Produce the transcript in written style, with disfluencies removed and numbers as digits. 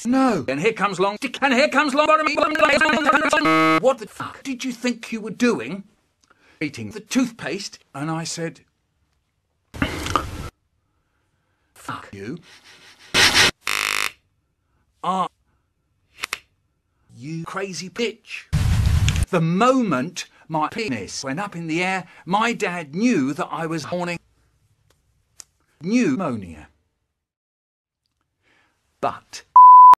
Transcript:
No. And here comes long dick, and here comes long bottom. What the fuck did you think you were doing? Eating the toothpaste. And I said, fuck you. You crazy bitch. The moment my penis went up in the air, my dad knew that I was horning pneumonia. But